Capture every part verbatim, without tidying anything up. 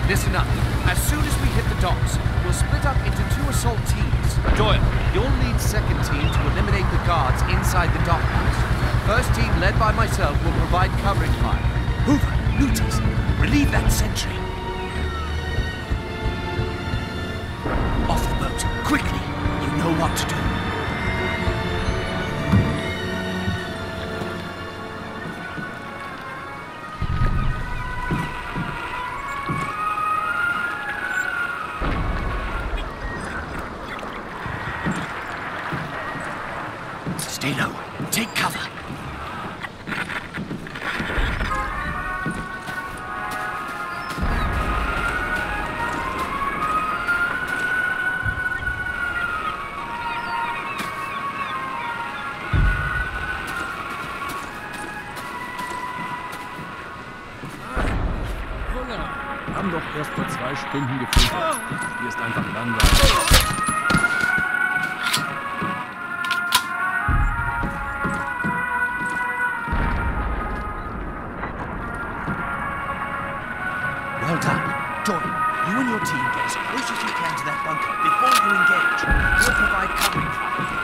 Listen up. As soon as we hit the docks, we'll split up into two assault teams. Doyle, you'll lead second team to eliminate the guards inside the dockhouse. First team, led by myself, will provide covering fire. Hoover, Lutis, relieve that sentry. Off the boat, quickly. You know what to do. Stay low. Take cover. Wir haben doch erst vor zwei Stunden gefiltert. Hier ist einfach langweilig. Well done. Doyle, you and your team get as close as you can to that bunker before you engage. We'll provide covering fire.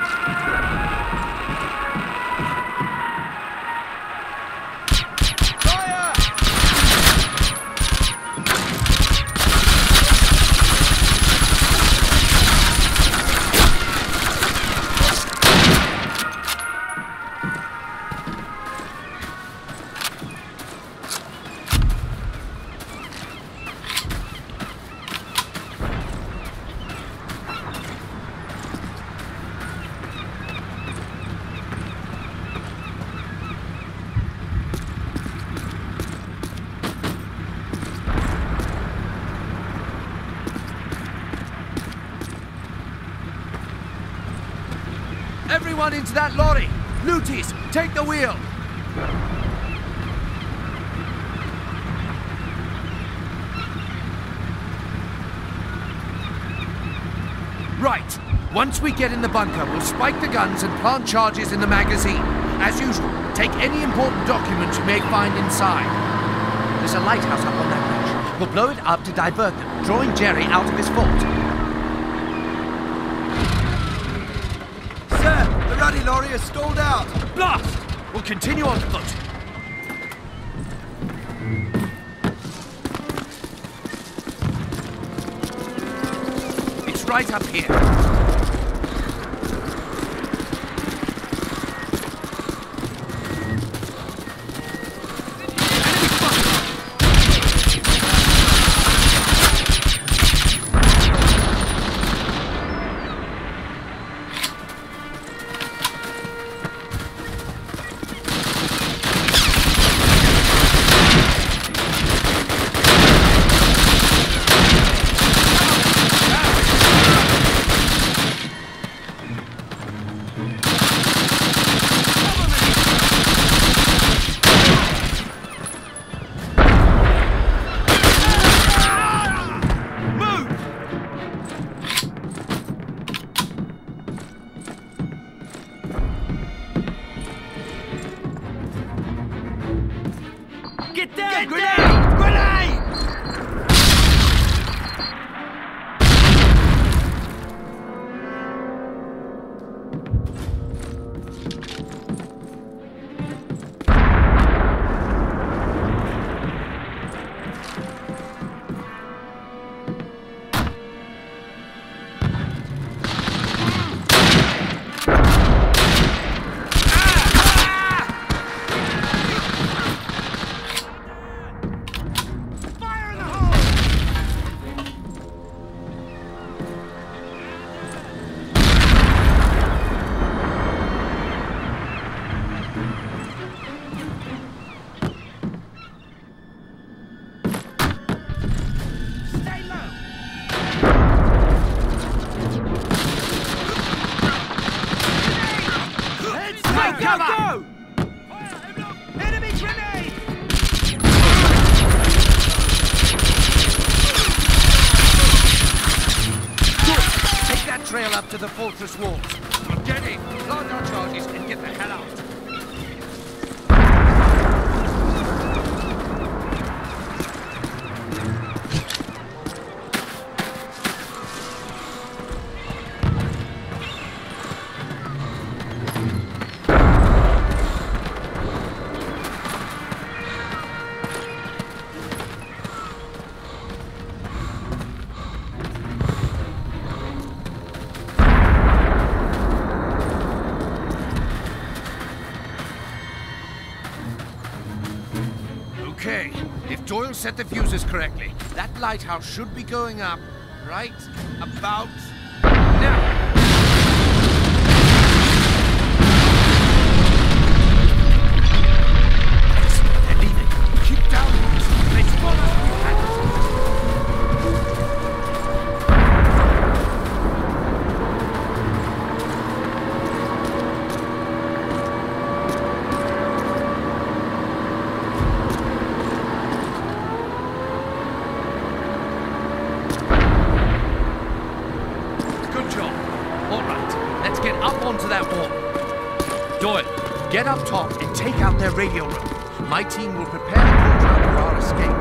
Everyone into that lorry! Lutis, take the wheel! Right. Once we get in the bunker, we'll spike the guns and plant charges in the magazine. As usual, take any important documents you may find inside. There's a lighthouse up on that ridge. We'll blow it up to divert them, drawing Jerry out of his fault. The ruddy lorry is stalled out! Blast! We'll continue on foot. It's right up here. Get down! Get grenade! Down! Grenade! Cover! Enemy grenade! Good! Take that trail up to the fortress walls. We'll get in, plant our charges, and get the hell out. If Doyle set the fuses correctly, that lighthouse should be going up right about now. They're leaving. Keep down. Let's follow. Get up top and take out their radio room. My team will prepare the route for our escape.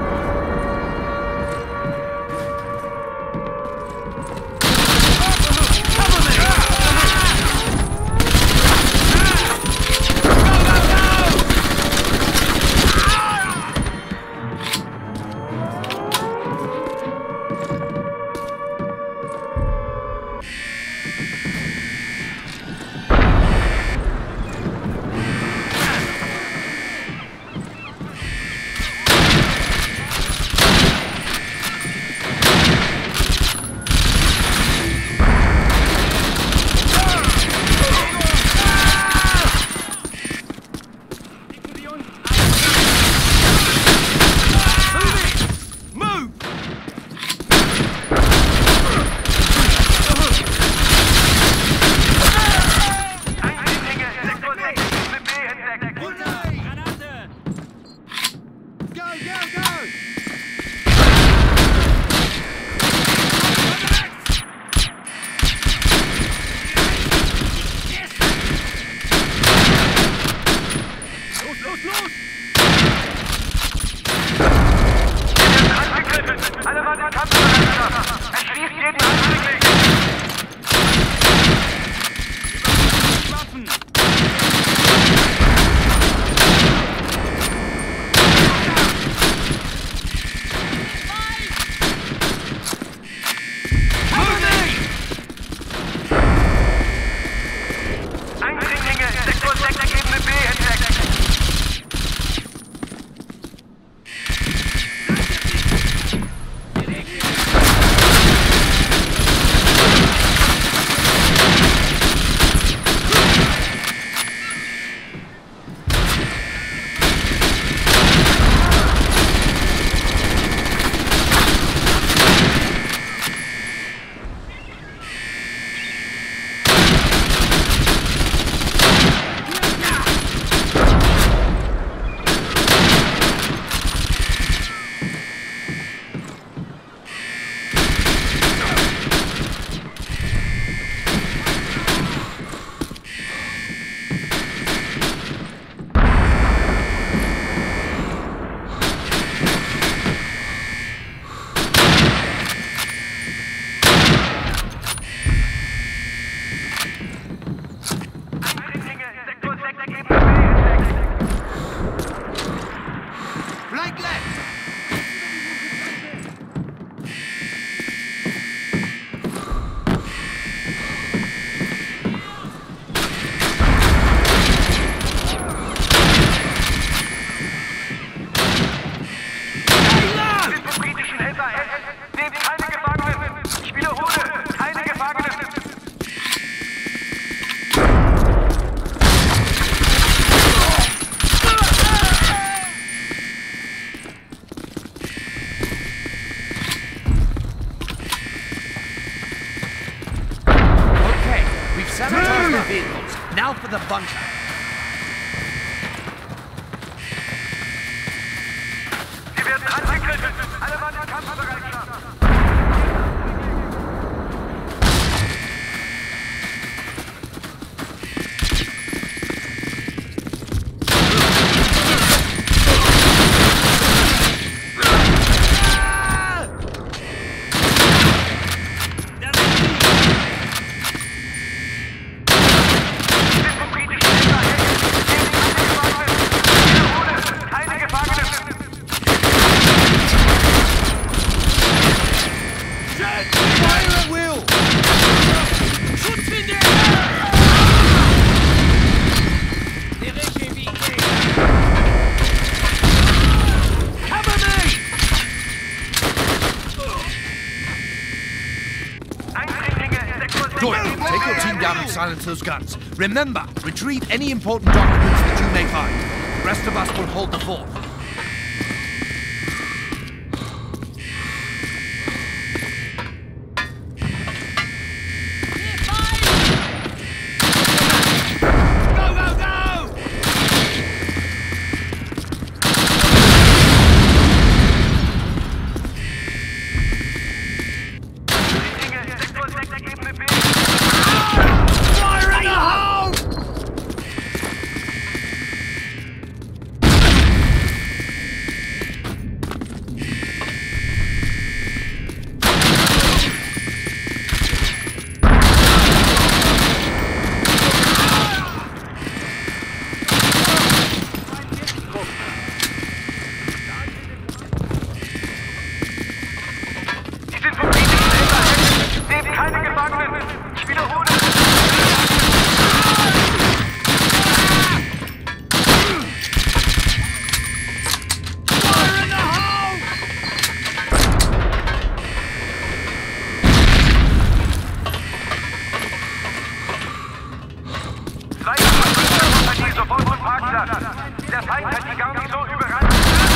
Now for the bunker. Sie werden angegriffen. Alle Mann in Kampfbereitschaft. Britischen Hilfe down and silence those guns. Remember, retrieve any important documents that you may find. The rest of us will hold the fort. Der Feind hat die gar nicht so überrannt.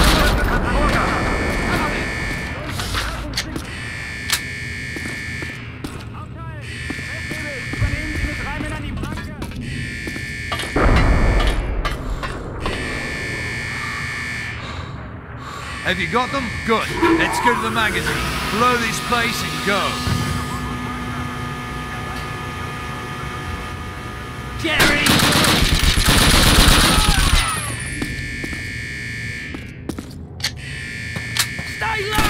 Have you got them? Good. Let's go to the magazine. Blow this place and go. Jerry! Stay low!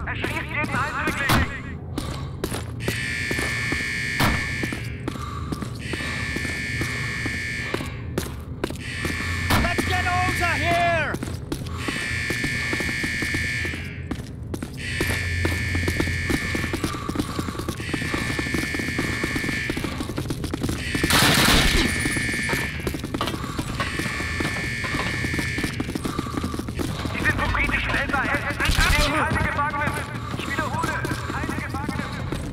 Erschießt jeden Eindringling! Let's get over here! Die sind vom britischen M S I R T X. Keine Gefangenen! Ich wiederhole, keine Gefangenen!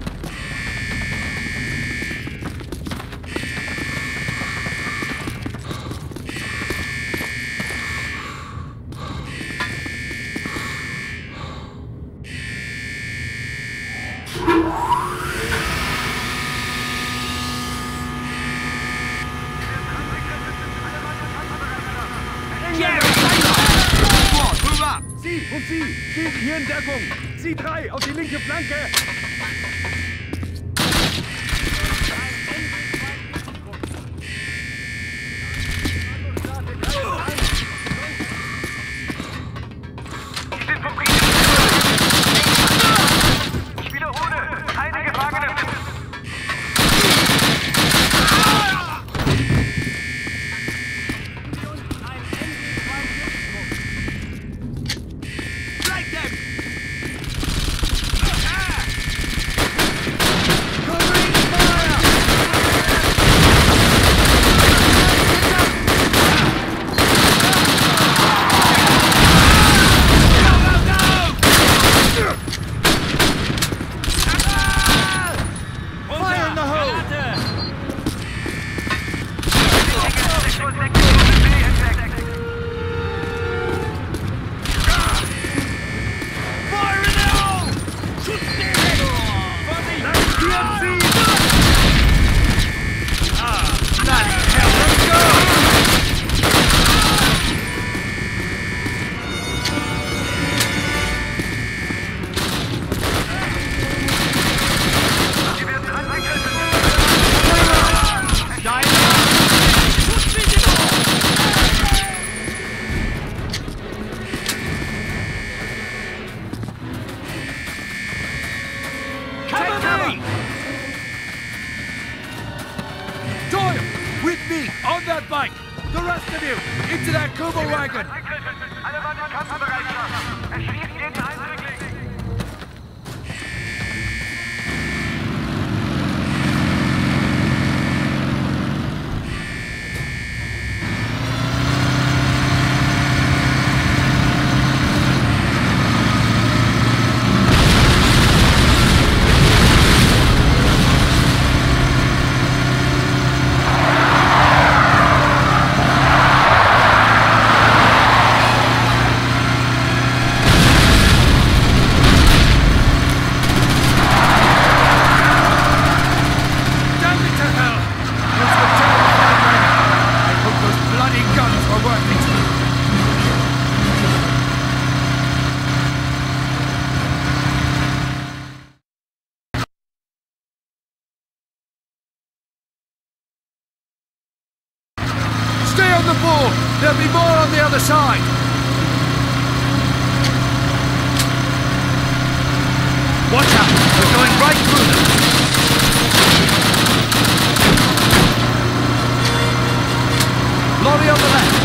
Sie und Sie! Sie hier in Deckung! Sie drei auf die linke Flanke! Die sind vom britischen Ich wiederhole, keine Gefangenen! Strike them! Fire in the hole! Fire in the hole! Shoot David! Ah, bloody hell, let's go! Sie werden angegriffen! Cover me! Doyle, with me, on that bike. The rest of you, into that Kubo wagon. Angriffen! Alle Mann in Kampfbereitschaft! Erschießt jeden Eindringling! Damn it to hell! What's the terrible fight wagon? I hope those bloody guns were worth it. Stay on the ball! There'll be more on the other side! Watch out! We're going right through them! Lorry on the left!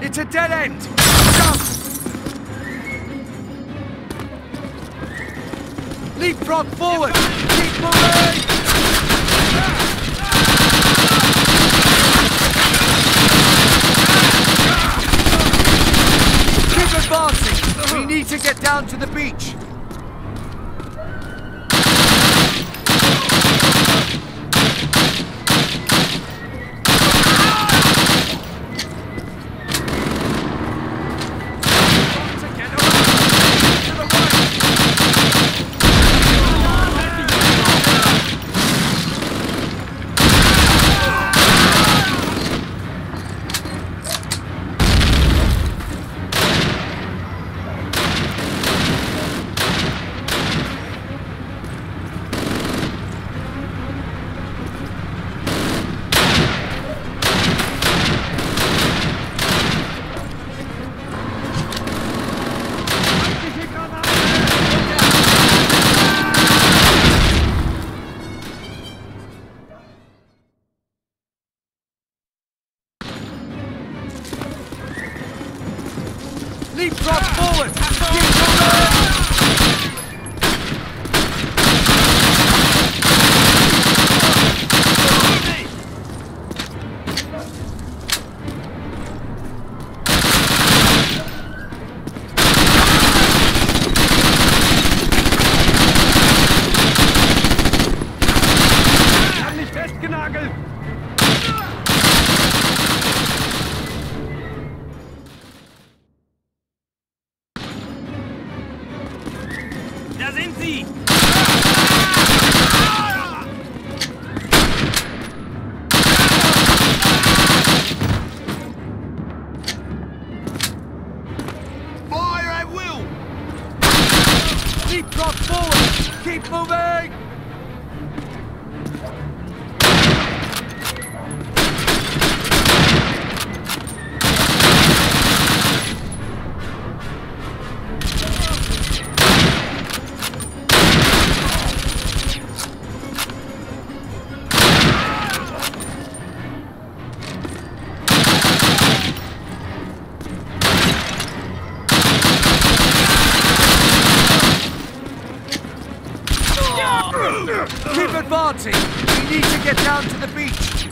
It's a dead end! Jump! Leapfrog forward! Keep moving! Keep advancing! We need to get down to the beach! Leapfrog forward! Keep moving! Ich hab mich festgenagelt! Da sind sie! Fire at will! Leapfrog forward! Keep moving! Keep advancing! We need to get down to the beach!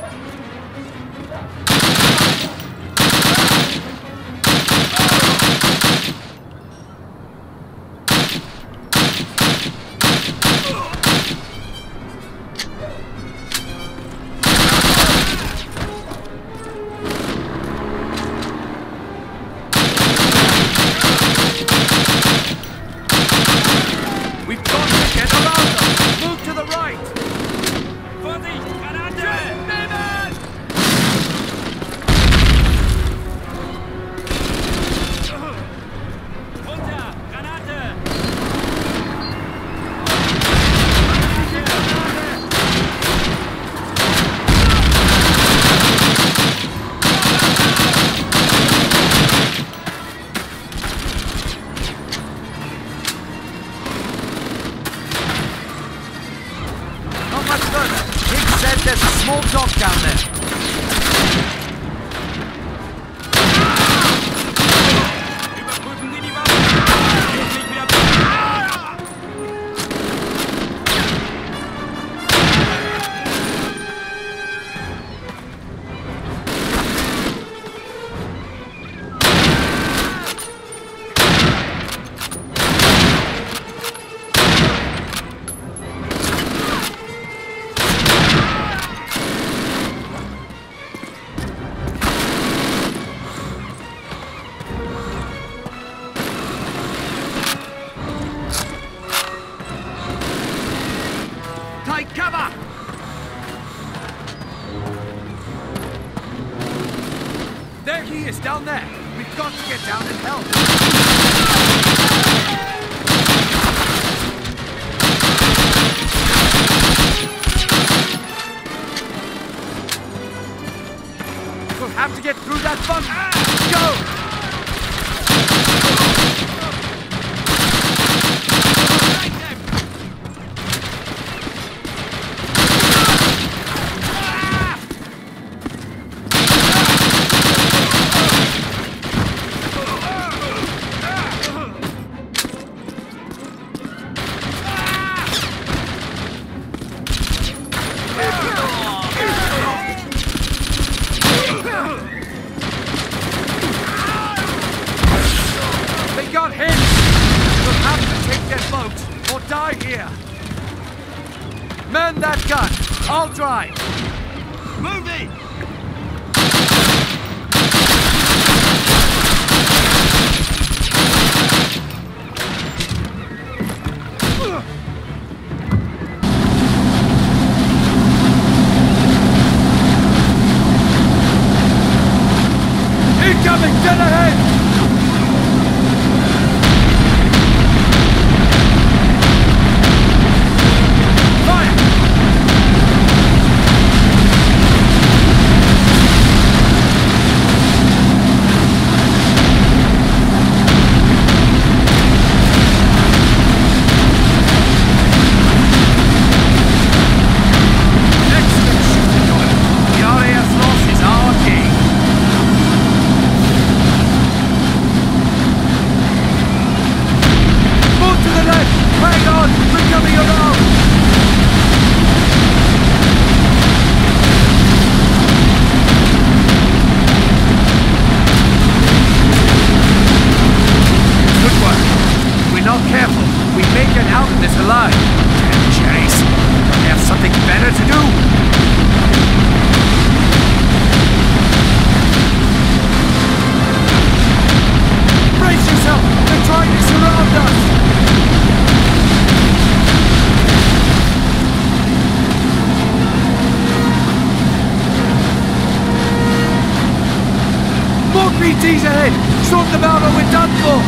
We've got to get around them! Move to the right! Vorsicht! Granate! Nehmen! Runter! Granate! Not much further. Higgs said there's a small dock down there. Überprüfen Sie die Waffe! Jetzt nicht wieder... Take cover! There he is, down there. We've got to get down and help. We'll have to get through that bunker. Go! here. Man that gun. I'll drive. Moving! Incoming! Dead ahead! B Ts ahead! Sort them out or we're done for!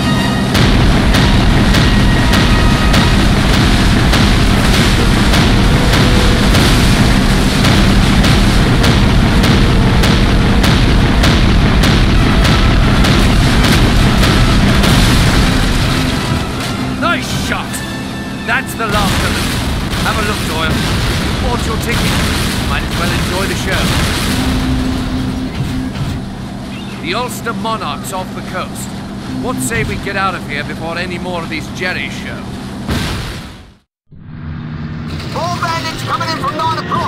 Nice shot! That's the last of them. Have a look, Doyle. You bought your ticket. Might as well enjoy the show. The Ulster Monarch's off the coast. What say we get out of here before any more of these jerrys show? Four bandits coming in from North Across.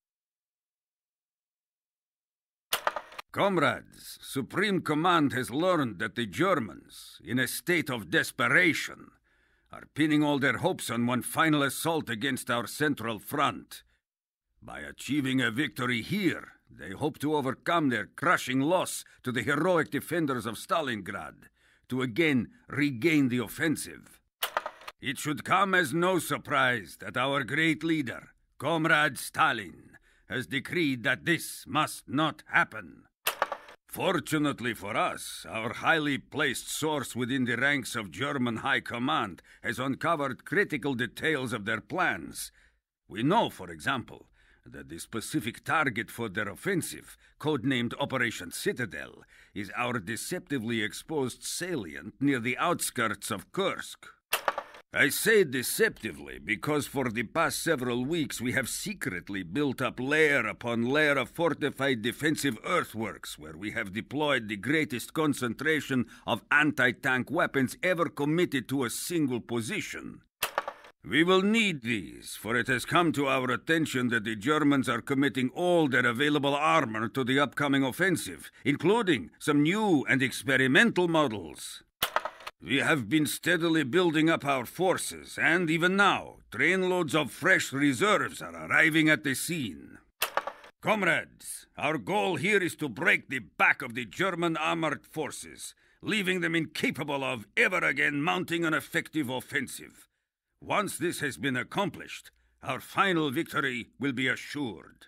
Comrades, Supreme Command has learned that the Germans, in a state of desperation, are pinning all their hopes on one final assault against our central front. By achieving a victory here, they hope to overcome their crushing loss to the heroic defenders of Stalingrad, to again regain the offensive. It should come as no surprise that our great leader, Comrade Stalin, has decreed that this must not happen. Fortunately for us, our highly placed source within the ranks of German High Command has uncovered critical details of their plans. We know, for example, that the specific target for their offensive, codenamed Operation Citadel, is our deceptively exposed salient near the outskirts of Kursk. I say deceptively because for the past several weeks we have secretly built up layer upon layer of fortified defensive earthworks where we have deployed the greatest concentration of anti-tank weapons ever committed to a single position. We will need these, for it has come to our attention that the Germans are committing all their available armor to the upcoming offensive, including some new and experimental models. We have been steadily building up our forces, and even now, trainloads of fresh reserves are arriving at the scene. Comrades, our goal here is to break the back of the German armored forces, leaving them incapable of ever again mounting an effective offensive. Once this has been accomplished, our final victory will be assured.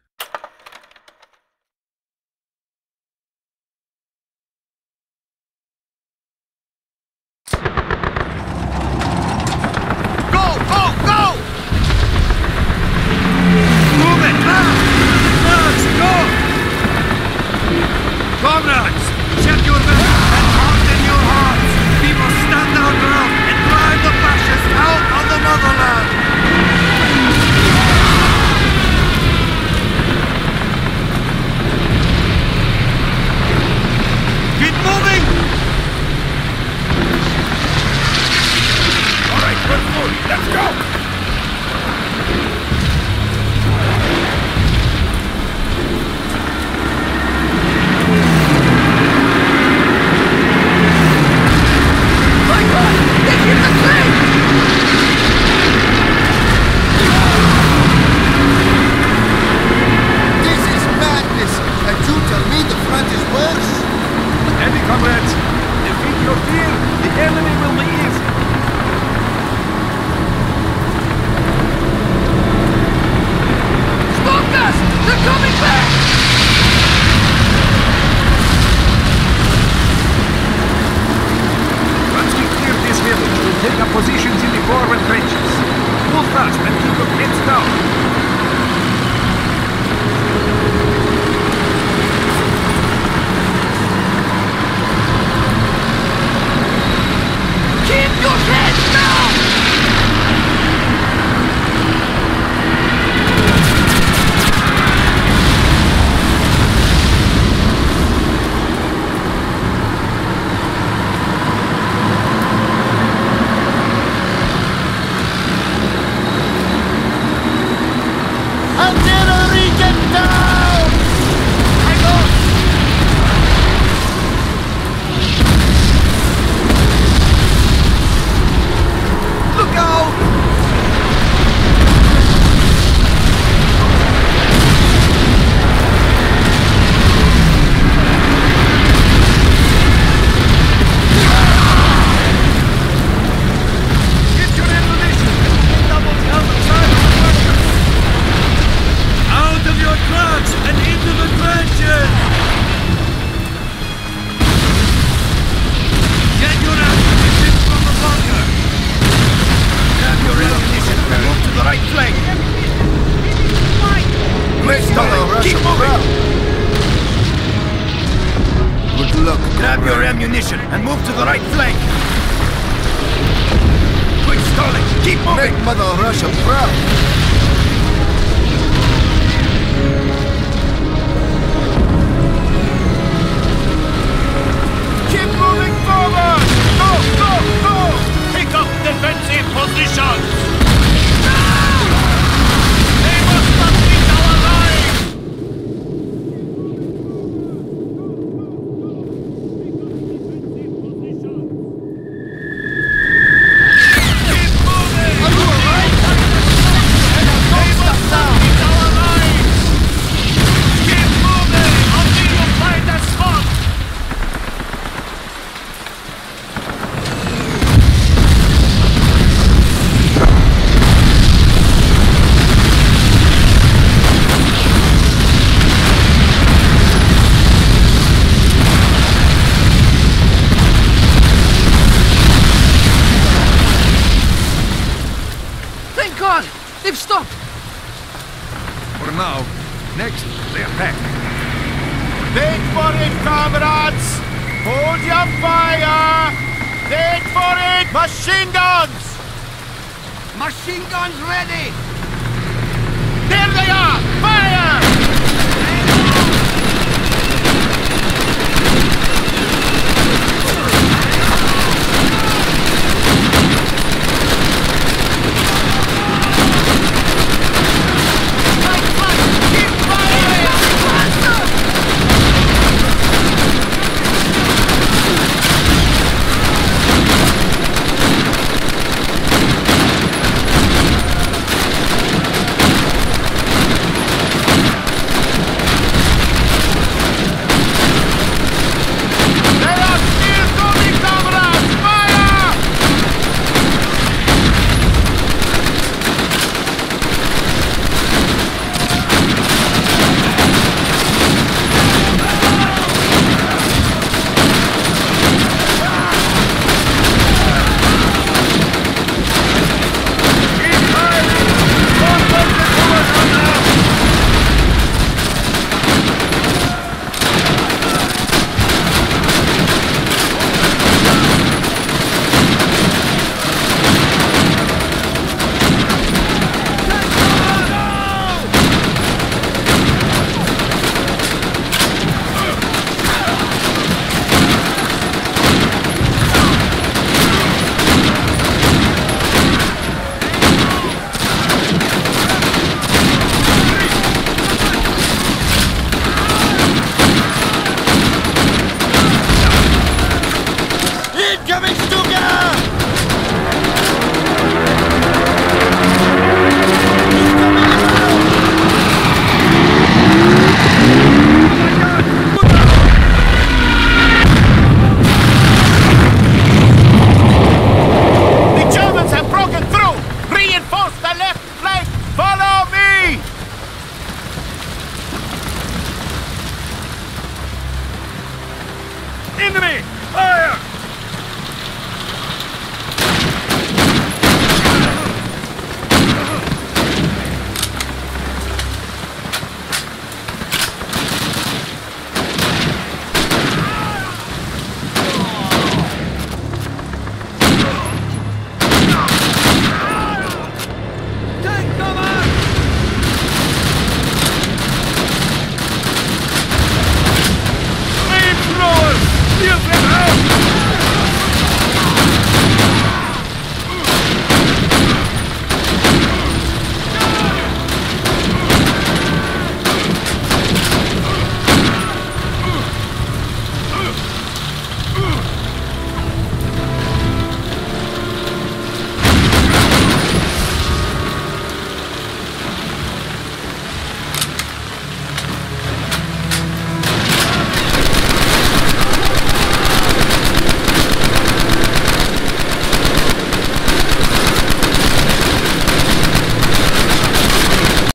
Go! Go! Go! Move it! March! March! Go! Comrades, check your weapons and harden your hearts. We must stand our ground and drive the fascists out of the motherland. ammunition and move to the right flank. Quit stalling! Keep moving! Make Mother Russia proud! Keep moving forward! Go, go, go! Pick up defensive positions! They must not beat our line! Keep moving! Are you alright? They must not beat our line! Keep moving until you find a spot! Thank God! They've stopped! For now. Next, they attack. Wait for it, comrades! Hold your fire! Wait for it! Machine guns! Machine guns ready! There they are! Fire! Keep firing! They are still coming, comrades! Fire! Incoming Stuka! The Germans have broken through! Reinforce the left flank! Follow me! Enemy!